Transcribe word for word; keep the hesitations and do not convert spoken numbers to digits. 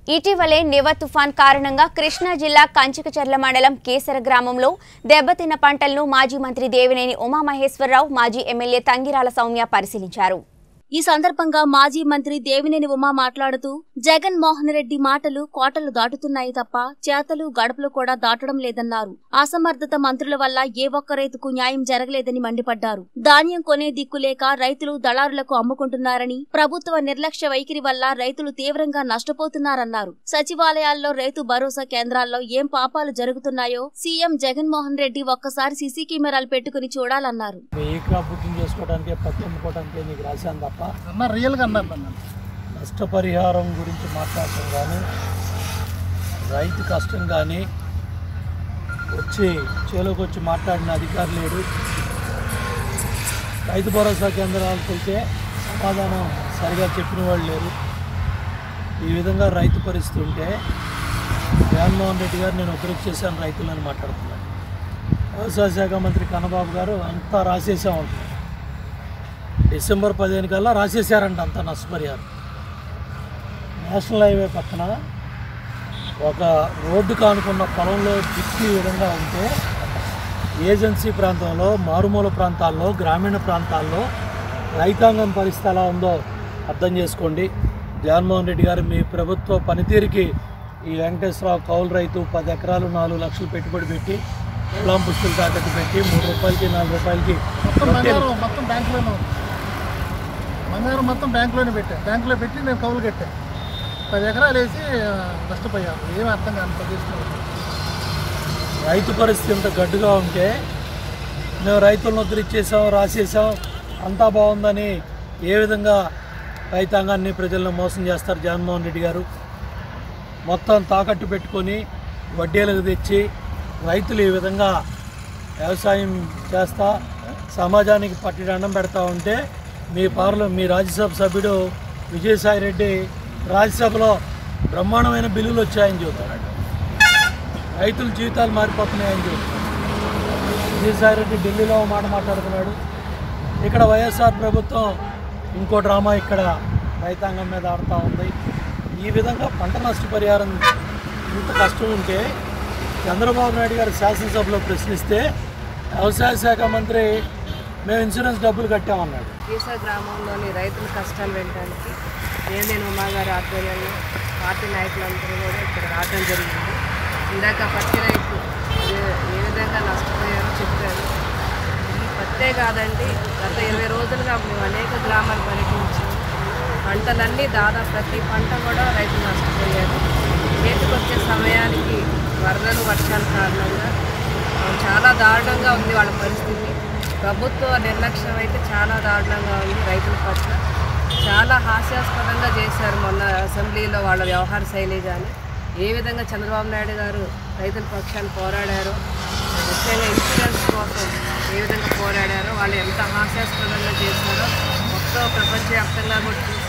ఇటీవలే నివర్ తుఫాన్ కారణంగా కృష్ణా జిల్లా కంచికచర్ల మండలం కేసర గ్రామంలో దెబ్బతిన్న పంటలను మాజీ మంత్రి దేవినేని ఉమామహేశ్వరరావు, మాజీ ఎమ్మెల్యే తంగిరాల సౌమ్య పరిశీలించారు. ఈ సందర్భంగా మాజీ మంత్రి దేవినేని ఉమా మాట్లాడుతూ జగన్ మోహన్ రెడ్డి మాటలు కోటలు దాటుతున్నాయి తప్ప చేతలు గడపలు కూడా దాటడం లేదన్నారు. అసమర్థత మంత్రుల వల్ల ఏ ఒక్క రైతుకు న్యాయం జరగలేదని మండిపడ్డారు. ధాన్యం కొనే దిక్కులేక రైతులు దళారులకు అమ్ముకుంటున్నారని, ప్రభుత్వ నిర్లక్ష్య వైఖరి వల్ల రైతులు తీవ్రంగా నష్టపోతున్నారన్నారు. సచివాలయాల్లో రైతు భరోసా కేంద్రాల్లో ఏం పాపాలు జరుగుతున్నాయో సీఎం జగన్ మోహన్ రెడ్డి ఒక్కసారి సీసీ కెమెరాలు పెట్టుకుని చూడాలన్నారు. నష్టపరిహారం గురించి మాట్లాడటం కానీ, రైతు కష్టం కానీ వచ్చి చేలోకి వచ్చి మాట్లాడిన అధికారులు లేడు. రైతు భరోసా కేంద్రాలకు వెళ్తే సమాధానం సరిగా చెప్పిన వాళ్ళు లేరు. ఈ విధంగా రైతు పరిస్థితి ఉంటే జగన్మోహన్ రెడ్డి గారు నేను ఉత్తరపు చేశాను రైతులని మాట్లాడుతున్నాను. వ్యవసాయ శాఖ మంత్రి కన్నబాబు గారు అంతా రాసేసా ఉంటారు. డిసెంబర్ పదిహేను కల్లా రాసేసారంట అంత నష్టపరిహారం. నేషనల్ హైవే పక్కన ఒక రోడ్డు కానుకున్న పొలంలో దిక్కు విధంగా ఉంటే ఏజెన్సీ ప్రాంతంలో, మారుమూల ప్రాంతాల్లో, గ్రామీణ ప్రాంతాల్లో రైతాంగం పరిస్థితి ఎలా ఉందో అర్థం చేసుకోండి. జగన్మోహన్ రెడ్డి గారు మీ ప్రభుత్వ పనితీరుకి ఈ వెంకటేశ్వరరావు కౌలు రైతు పది ఎకరాలు నాలుగు లక్షలు పెట్టుబడి పెట్టి పొలం పుస్తులు తాకట్టు పెట్టి మూడు రూపాయలకి నాలుగు రూపాయలకి మొత్తం బ్యాంకులోనే బంగారం మొత్తం బ్యాంకులోనే పెట్టాను. బ్యాంకులో పెట్టి నేను కౌలు కట్టాను. పది ఎకరాలు వేసి నష్టపోయాను. ఏమీ అర్థం కాని ప్రదేశం. రైతు పరిస్థితి ఇంత గడ్డుగా ఉంటే మేము రైతులను ఉద్ధరించేసాం, రాసేసాం, అంతా బాగుందని ఏ విధంగా రైతాంగాన్ని ప్రజలను మోసం చేస్తారు జగన్మోహన్ రెడ్డి గారు? మొత్తం తాకట్టు పెట్టుకొని వడ్డీలకు తెచ్చి రైతులు ఈ విధంగా వ్యవసాయం చేస్తా సమాజానికి పట్టిదండం పెడతా ఉంటే మీ పార్ల మీ రాజ్యసభ సభ్యుడు విజయసాయి రెడ్డి రాజ్యసభలో బ్రహ్మాండమైన బిల్లులు వచ్చాయని చెబుతున్నాడు. రైతుల జీవితాలు మారిపోతున్నాయని చెబుతున్నాడు. విజయసాయి రెడ్డి ఢిల్లీలో మాట మాట్లాడుతున్నాడు. ఇక్కడ వైఎస్ఆర్ ప్రభుత్వం ఇంకో డ్రామా ఇక్కడ రైతాంగం మీద ఆడుతూ ఉంది. ఈ విధంగా పంట నష్టపరిహారం ఇంత కష్టం ఉంటే చంద్రబాబు నాయుడు గారు శాసనసభలో ప్రశ్నిస్తే వ్యవసాయ శాఖ మంత్రి మేము ఇన్సూరెన్స్ డబ్బులు కట్టామన్నాడు. కేసర గ్రామంలోని రైతుల కష్టాలు వినడానికి దేవినేని ఉమా గారి ఆధ్వర్యంలో పార్టీ నాయకులందరూ కూడా ఇక్కడ రావడం జరిగింది. ఇందాక పత్తి రైతు ఏ విధంగా నష్టపోయారో చెప్పారు. ఈ పత్తే కాదండి, గత ఇరవై రోజులుగా మేము అనేక గ్రామాలు పర్యటించి పంటలన్నీ దాదాపు ప్రతి పంట కూడా రైతులు నష్టపోయారు. చేతికి వచ్చే సమయానికి వరదలు వర్షాల కారణంగా చాలా దారుణంగా ఉంది వాళ్ళ పరిస్థితి. ప్రభుత్వ నిర్లక్ష్యం అయితే చాలా దారుణంగా ఉంది. రైతుల పట్ల చాలా హాస్యాస్పదంగా చేశారు మొన్న అసెంబ్లీలో వాళ్ళ వ్యవహార శైలి. కానీ ఏ విధంగా చంద్రబాబు నాయుడు గారు రైతుల పక్షాన్ని పోరాడారో, ముఖ్యంగా ఇన్సూరెన్స్ కోసం ఏ విధంగా పోరాడారో, వాళ్ళు ఎంత హాస్యాస్పదంగా చేశారో మొత్తం ప్రపంచవ్యాప్తంగా కూడా